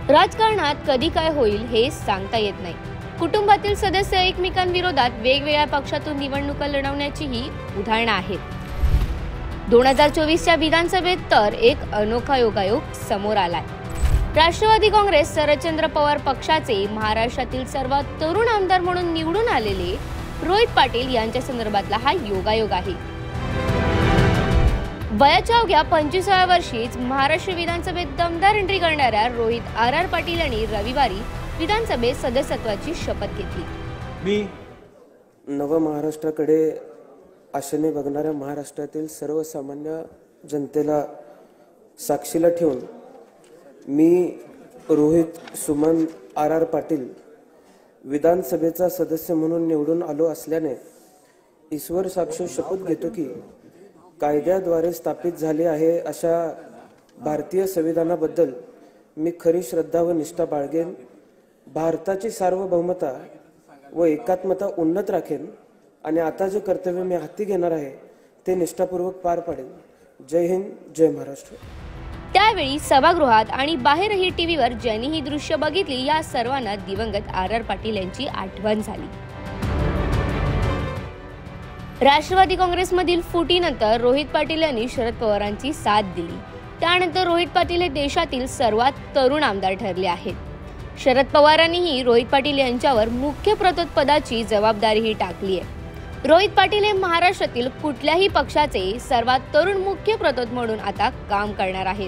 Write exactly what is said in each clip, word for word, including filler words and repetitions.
राजकारणात कधी काय होईल हे सांगता येत नाही। कुटुंबातील सदस्य एकमेकांविरोधात वेगवेगळ्या पक्षातून निवडणुका लढवण्याची ही उदाहरणं आहेत। दोन हजार चोवीसच्या विधानसभेत तर एक अनोखा योगायोग समोर आलाय। राष्ट्रवादी काँग्रेस शरदचंद्र पवार पक्षाचे महाराष्ट्रातील सर्वात तरुण आमदार म्हणून निवडून आलेले रोहित पाटील यांच्या संदर्भातला हा योगायोग आहे। वयाच्या अवघ्या पंचवीसाव्या वर्षीच महाराष्ट्र विधानसभेत दमदार एंट्री करणाऱ्या रोहित आर आर पाटील यांनी रविवारी विधानसभेत सदस्यत्वाची शपथ घेतली। मी नव महाराष्ट्राकडे आशेने बघणाऱ्या महाराष्ट्रातील सर्वसामान्य जनतेला साक्षीला ठेवून मी रोहित सुमन आर आर पाटील विधानसभेचा सदस्य म्हणून निवडून आलो असल्याने ईश्वर साक्षी शपथ घेतो की कायद्याद्वारे स्थापित झाले आहे अशा भारतीय संविधानाबद्दल मी खरी श्रद्धा व निष्ठा बाळगेन, भारताची सार्वभौमता व एकात्मता उन्नत राखेन आणि आता जे कर्तव्य मी हाती घेणार आहे ते निष्ठापूर्वक पार पाडेन। जय हिंद, जय महाराष्ट्र। त्यावेळी सभागृहात आणि बाहेरही टीव्हीवर ज्यांनी ही दृश्य बघितली या सर्वांना दिवंगत आर आर पाटील यांची आठवण झाली। राष्ट्रवादी काँग्रेसमधील फुटीनंतर रोहित पाटील यांनी शरद पवारांची साथ दिली। त्यानंतर रोहित पाटील हे देशातील सर्वात तरुण आमदार ठरले आहेत। शरद पवारांनीही रोहित पाटील यांच्यावर मुख्य प्रतोद पदाची जबाबदारीही टाकली आहे। रोहित पाटील हे महाराष्ट्रातील कुठल्याही पक्षाचे सर्वात तरुण मुख्य प्रतोद म्हणून आता काम करणार आहेत।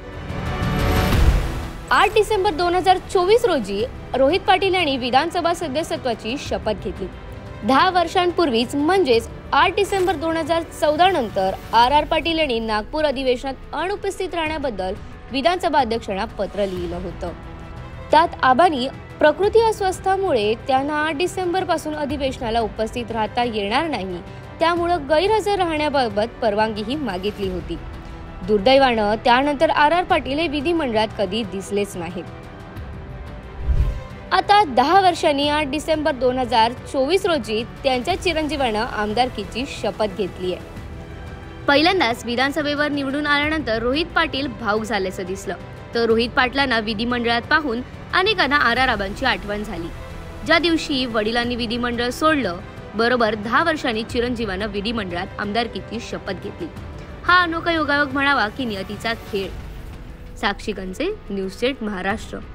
आठ डिसेंबर दोन हजार चोवीस रोजी रोहित पाटील यांनी विधानसभा सदस्यत्वाची शपथ घेतली। दहा वर्षांपूर्वीच म्हणजेच आठ डिसेंबर दोन हजार चौदा नंतर आर आर पाटील यांनी नागपूर अधिवेशनात अनुपस्थित राहण्याबद्दल विधानसभा अध्यक्षांना पत्र लिहिलं होतं। त्यात आबांनी प्रकृती अस्वस्थामुळे त्यांना आठ डिसेंबर पासून अधिवेशनाला उपस्थित राहता येणार नाही, त्यामुळे गैरहजर राहण्याबाबत परवानगीही मागितली होती। दुर्दैवानं त्यानंतर आर आर पाटील हे विधिमंडळात कधी दिसलेच नाहीत। आता दहा वर्षांनी आठ डिसेंबर दोन हजार चोवीस रोजी त्यांच्या चिरंजीवानं आमदारकीची शपथ घेतली आहे। पहिल्यांदाच विधानसभेवर निवडून आल्यानंतर रोहित पाटील भावुक झाल्याचं दिसलं, तर रोहित पाटलांना विधिमंडळात पाहून अनेकांना आर आर आबांची आठवण झाली। ज्या दिवशी वडिलांनी विधिमंडळ सोडलं, बरोबर दहा वर्षांनी चिरंजीवानं विधिमंडळात आमदारकीची शपथ घेतली। हा अनोखा योगायोग म्हणावा की नियतीचा खेळ। साक्षी कंचे, न्यूज एट महाराष्ट्र।